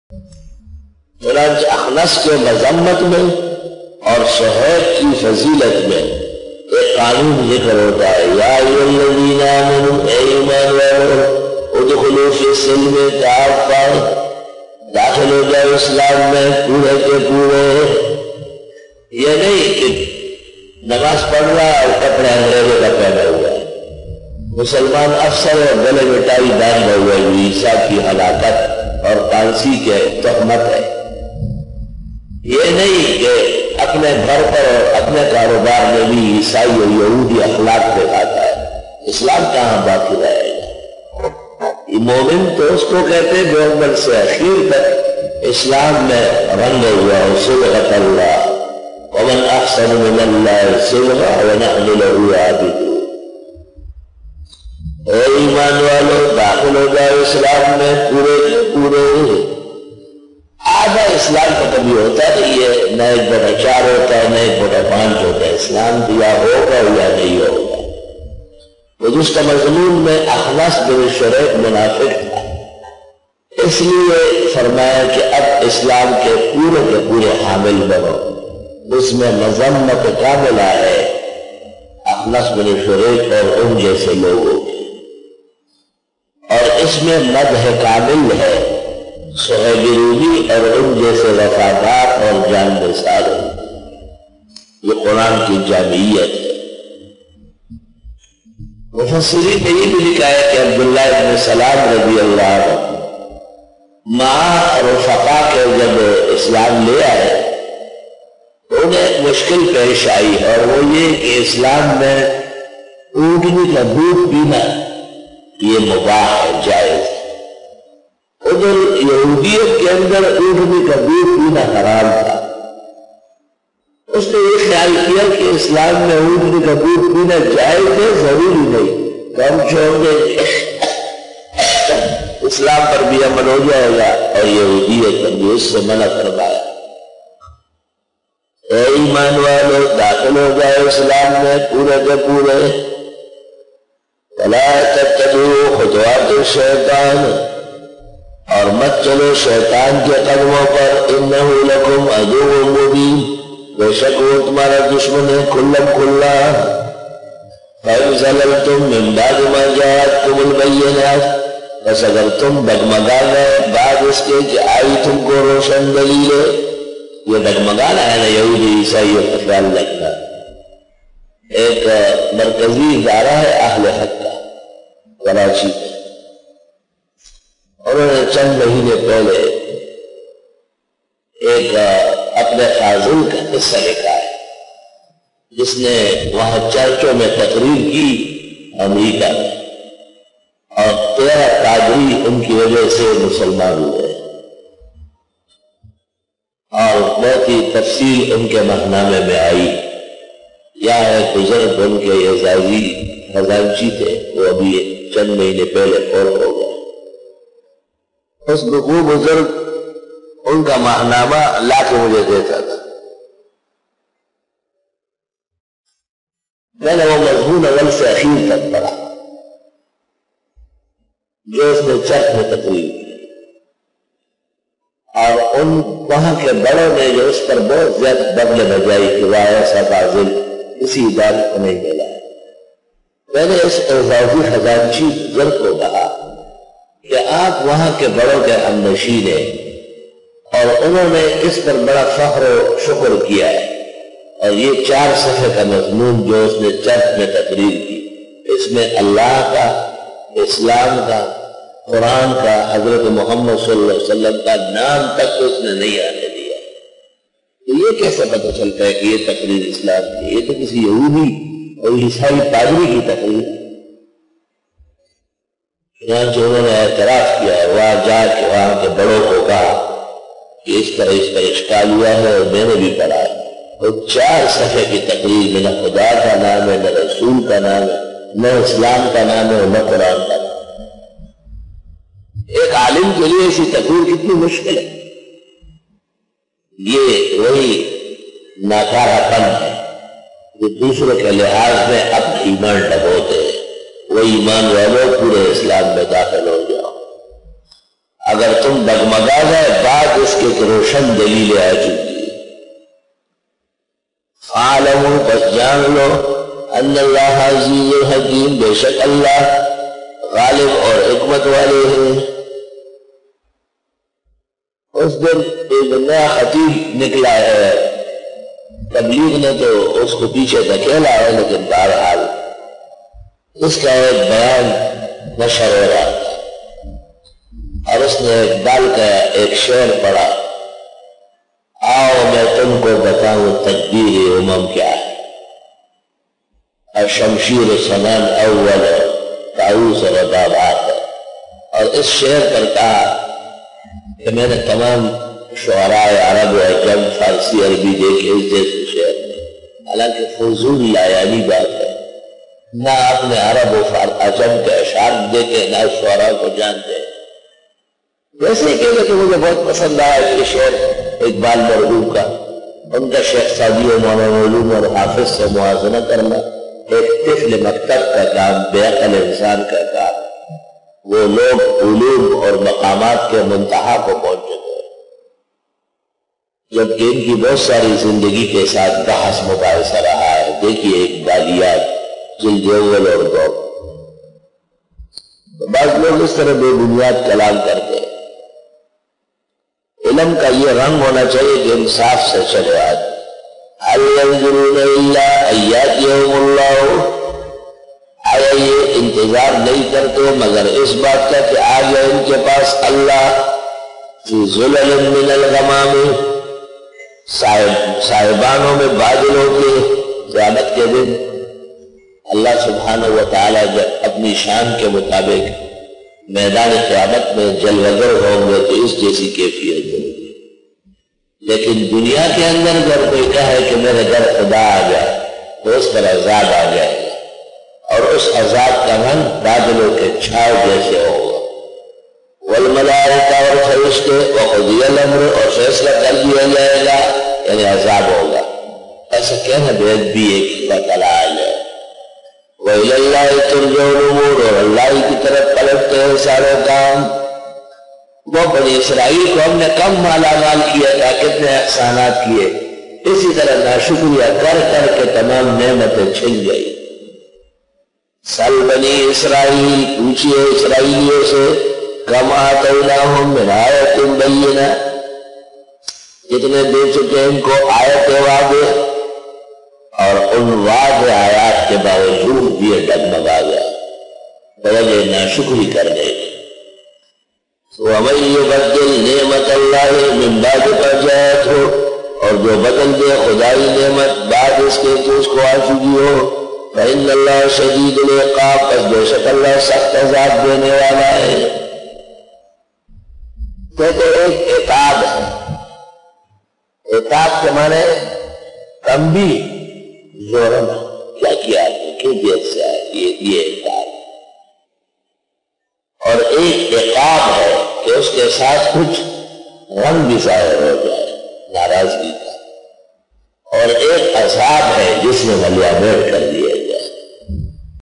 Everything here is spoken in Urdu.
چنانچہ اخنس کے مذمت میں اور صہیب کی فضیلت میں ایک قانون ذکر ہوتا ہے، یا ایھا الذین آمنوا، اے ایمان والو، ادخلوا فی السلم کافۃ، داخل ہو جائے اسلام میں پورے کے پورے۔ یہ نہیں کہ نماز پڑھ رہا اور کپڑے انگریزوں کا پہنا ہوا ہے، مسلمان افسر اور گلے میں ٹائی باندھا ہوا ہے، عیسیٰ کی ہلاکت اور پانسی کے تہمت ہے۔ یہ نہیں کہ اپنے گھر پر اور اپنے کاروبار میں بھی عیسائی اور یہودی اخلاق دکھاتا ہے، اسلام کہاں باقی رہے گا؟ مومن تو اس کو کہتے ہیں جو اول سے اخیر تک اسلام میں رنگ ہوا ہو، صبغۃ اللہ، ومن احسن من اللہ صبغۃ ونحن له عابدون۔ اے ایمان والو، داخل ہو جائے اسلام میں پورے پورے۔ آدھا اسلام کا کبھی ہوتا نہیں ہے، نہ 1/4 ہوتا ہے، نہ 1/5 ہوتا ہے۔ اسلام دیا ہوگا یا نہیں ہوگا۔ اس کا مضمون میں اخنس بن شریح منافق تھا، اس لیے فرمایا کہ اب اسلام کے پورے حامل بنو۔ اس میں مذمت کاملہ ہے اخنس بن شریح اور ان جیسے لوگوں کی، اور اس میں مدح کامل ہے صہیب رومی اور ان جیسے وفادار اور جان نثار۔ یہ قرآن کی جامعیت ہے۔ مفسرین نے یہ بھی لکھا ہے کہ عبداللہ بن سلام رضی اللہ عنہ مع رفقا کے جب اسلام لے آئے تو انہیں ایک مشکل پیش آئی، اور وہ یہ کہ اسلام میں اونٹنی کا دودھ پینا یہ مباح ہے، جائز۔ ادھر یہودیت کے اندر اونٹنی کا دودھ پینا حرام تھا۔ اس نے یہ خیال کیا کہ اسلام میں اونٹنی کا دودھ پینا جائز ہے، ضروری نہیں، کم چھوڑ دیں اسلام پر بھی عمل ہو جائے گا، اور یہودیت پر بھی اس سے منع فرمایا۔ اے ایمان والو، داخل ہو جائے اسلام میں پورے کے پورے۔ وَلَا تَتَّبِعُوا خُطُوَاتِ الشَّيْطَانِ، اور مت چلو شیطان کے قدموں پر، إِنَّهُ لَكُمْ عَدُوٌّ مُبِينٌ، بے شک وہ تمہارا دشمن ہے کھلم کھلا۔ فَإِنْ زَلَلْتُمْ مِنْ بَعْدِ مَا جَاءَتْكُمُ الْبَيِّنَاتُ، بس اگر تم ڈگمگا گئے بعد اس کے کہ آئی تم کو روشن دلیلیں۔ یہ ڈگمگانا ہے نا یہودی عیسائیوں کا خیال رکھنا۔ ایک مرکزی ادارہ ہے اہل حق کا کراچی میں، اور انہوں نے چند مہینے پہلے ایک اپنے فاضل کا قصہ لکھا ہے، جس نے وہاں چرچوں میں تقریر کی امریکہ میں، اور 13 پادری ان کی وجہ سے مسلمان ہوئے، اور بہت ہی تفصیل ان کے ماہنامے میں آئی۔ یا ایک بزرگ ان کے اعزازی خزانچی تھے، وہ ابھی چند مہینے پہلے فوت ہو گئے۔ اس وہ بزرگ ان کا ماہنامہ لا کے مجھے دیتا تھا، میں نے وہ مضمون اول سے اخیر تک پڑھا جو اس نے چرچ میں تقریر کی، اور ان وہاں کے بڑوں نے جو اس پر بہت زیادہ بغل بجائی کہ وہ ایسا فاضل اسی ادارے کو نہیں ملا۔ میں نے اس اعزازی خزانچی بزرگ کو کہا کہ آپ وہاں کے بڑوں کے ہمنشین ہیں، اور انہوں نے اس پر بڑا فخر و شکر کیا ہے، اور یہ 4 صفحے کا مضمون جو اس نے چرچ میں تقریر کی، اس میں اللہ کا، اسلام کا، قرآن کا، حضرت محمد صلی اللہ علیہ وسلم کا نام تک اس نے نہیں آنے دیا۔ تو یہ کیسے پتہ چلتا ہے کہ یہ تقریر اسلام کی؟ یہ تو کسی یہودی اور عیسائی پادری کی تقریر۔ چنانچہ انہوں نے اعتراف کیا ہے، وہاں جا کے وہاں کے بڑوں کو کہا کہ اس پر اشکال ہوا ہے، اور میں نے بھی پڑھا ہے۔ اور 4 صفحے کی تقریر میں نہ خدا کا نام ہے، نہ رسول کا نام ہے، نہ اسلام کا نام ہے، نہ قرآن کا نام۔ ایک عالم کے لیے ایسی تقریر کتنی مشکل ہے۔ یہ وہی ناکارہ پن ہے جو دوسروں کے لحاظ میں اپنا ایمان ڈبوتے ہیں۔ وہ ایمان والوں پورے اسلام میں داخل ہو جاؤ۔ اگر تم ڈگمگا گئے بعد کی ایک روشن دلیل آ چکی ہے۔ فَاعْلَمُوا پس جان لو ان اللہ عزیز الحکیم، بے شک اللہ غالب اور حکمت والے ہیں۔ اس دن ایک نیا خطیب نکلا ہے، تبلیغ نے تو اس کو پیچھے دھکیلا ہے، لیکن بہرحال اس کا ایک بیان نشر ہو رہا تھا اور اس نے اقبال کا ایک شعر پڑھا، آؤ میں تم کو بتاؤں تدبیر امم کیا ہے، الشمشیر سنن اول طاؤس ربابات۔ اور اس شعر پر کہا کہ میں نے تمام شعراء عرب و عجم فارسی عربی دیکھے اس جیسے شعر میں، حالانکہ فضول لایانی بات ہے، نہ آپ نے عرب و عجم کے اشعار دیکھے نہ شعراء کو جانتے۔ ویسے ہی کہتے کہ مجھے بہت پسند آیا یہ شعر اقبال مرحوم کا، ان کا شیخ سادی و مولانا علوم اور حافظ سے موازنہ کرنا ایک طفل مکتب کا کام، بے عقل انسان کا کام۔ وہ لوگ علوم اور مقامات کے منتہا کو پہنچ چکے جبکہ ان کی بہت ساری زندگی کے ساتھ بحث مباحثہ رہا ہے۔ دیکھیے اقبالیات جلد اول اور دو۔ بعض لوگ اس طرح بے بنیاد کلام کرتے ہیں۔ علم کا یہ رنگ ہونا چاہیے کہ انصاف سے چلے آج۔ هل ينظرون الا ان ياتيهم الله، آیا یہ انتظار نہیں کرتے مگر اس بات کا کہ آ جائے ان کے پاس اللہ فی ظلل من الغمام، صاحبانوں میں بادلوں کے قیامت کے دن اللہ سبحانہ و تعالیٰ جب اپنی شان کے مطابق میدان قیامت میں جلوگر ہوں گے تو اس جیسی کیفیت ہوگی۔ لیکن دنیا کے اندر اگر کوئی کہے کہ میرے گھر خدا آ گیا تو اس پر عذاب آ جائے گا، اور اس عذاب کا رنگ بادلوں کے چھاؤ جیسے ہوگا۔ والملائکہ اور فرشتے وقضی الامر، اور فیصلہ کر دیا جائے گا، یعنی عذاب ہوگا۔ ایسا کہنا بے ادبی ہے کہ اللہ تعالیٰ آ جائے۔ وَإِلَى اللَّهِ تُرْجَعُ الْأُمُورُ، اور اللہ کی طرف پلٹتے ہیں سارے کام۔ وہ بنی اسرائیل کو ہم نے کم مالا مال کیا تھا، کتنے احسانات کیے، اسی طرح ناشکریہ کر کر کے تمام نعمتیں چھن گئی۔ سل بنی اسرائیل، پوچھئے اسرائیلیوں سے، کم آتیناہم من آیت بینہ، کتنے دے چکے ان کو آیت واضح، اور ان واضح آیات کے باوجود یہ ڈگمگا گیا بوجہ ناشکری کر گئے۔ وَمَن يُبَدِّلْ نِعْمَةَ اللَّهِ مِن بَعْدِ مَا جَاءَتْهُ، اور جو بدل دے خدائی نعمت بعد اس کے تو اس کو آ چکی ہو، فَإِنَّ اللَّهَ شَدِيدُ الْعِقَابِ، پس بے شک اللہ سخت عذاب دینے والا ہے۔ کہتے ایک عقاب ہے، عقاب کے معنی تنبیہ، زورنا، کیا کیا آپ نے، کیوں دیر سے آئے، یہ عقاب۔ اور ایک عقاب ہے کہ اس کے ساتھ کچھ رنگ بھی ظاہر ہو جائے، ناراضگی کا، اور ایک عذاب ہے جس نے ملیامیر کر دیا۔